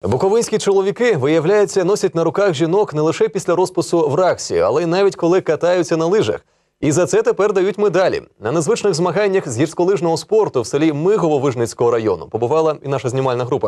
Буковинські чоловіки, виявляється, носять на руках жінок не лише після розпису в РАКСі, але й навіть коли катаються на лижах. І за це тепер дають медалі. На незвичних змаганнях з гірськолижного спорту в селі Мигово Вижницького району побувала і наша знімальна група.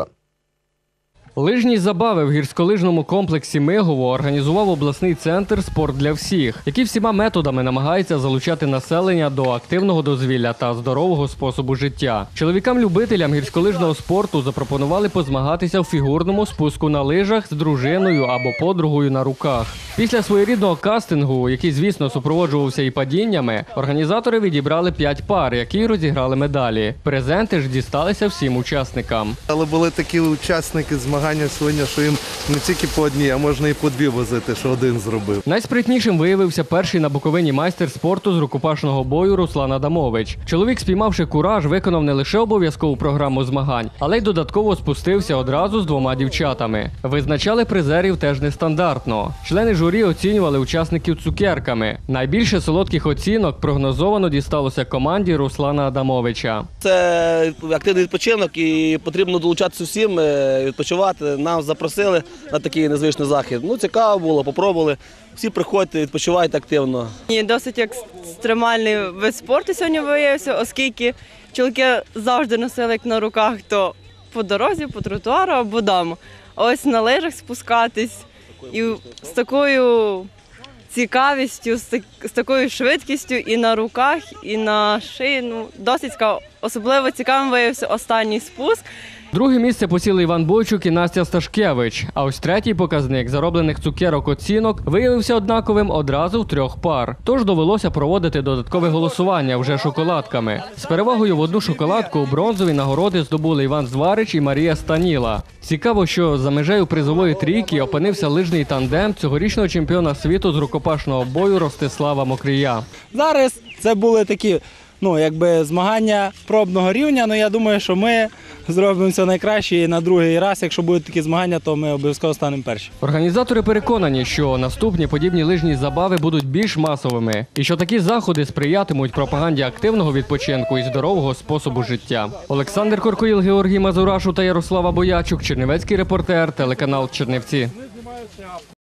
Лижні забави в гірськолижному комплексі Мигово організував обласний центр «Спорт для всіх», який всіма методами намагається залучати населення до активного дозвілля та здорового способу життя. Чоловікам-любителям гірськолижного спорту запропонували позмагатися в фігурному спуску на лижах з дружиною або подругою на руках. Після своєрідного кастингу, який, звісно, супроводжувався і падіннями, організатори відібрали 5 пар, які розіграли медалі. Презенти ж дісталися всім учасникам. Але були такі учасники змагання сьогодні, що їм не тільки по одній, а можна і по дві возити, що один зробив. Найспритнішим виявився перший на Буковині майстер спорту з рукопашного бою Руслан Адамович. Чоловік, спіймавши кураж, виконав не лише обов'язкову програму змагань, але й додатково спустився одразу з 2 дівчатами. Визначали призерів теж нестандартно. Члени журі оцінювали учасників цукерками. Найбільше солодких оцінок прогнозовано дісталося команді Руслана Адамовича. Це активний відпочинок і потрібно долучатися всім, відпочивати. Нас запросили на такий незвичний захід. Цікаво було, попробували. Всі приходьте, відпочивайте активно. Досить екстремальний вид спорту сьогодні виявився, оскільки чоловіки завжди носили як на руках, то по дорозі, по тротуару або вдома. А ось на лижах спускатись і з такою цікавістю, з такою швидкістю і на руках, і на шиї. Досить цікаво. Особливо цікавим виявився останній спуск. Друге місце посіли Іван Бойчук і Настя Сташкевич. А ось третій показник зароблених цукерок оцінок виявився однаковим одразу в 3 пар. Тож довелося проводити додаткове голосування вже шоколадками. З перевагою в 1 шоколадку бронзові нагороди здобули Іван Зварич і Марія Станіла. Цікаво, що за межею призової трійки опинився лижний тандем цьогорічного чемпіона світу з рукопашного бою Ростислава Мокрія. Зараз це були такі змагання пробного рівня, я думаю, що ми зробимо все найкраще і на другий раз, якщо будуть такі змагання, то ми обов'язково станемо перші. Організатори переконані, що наступні подібні лижні забави будуть більш масовими і що такі заходи сприятимуть пропаганді активного відпочинку і здорового способу життя. Олександр Коркоїл, Георгій Мазурашу та Ярослава Боячук, Чернівецький репортер, телеканал Чернівці.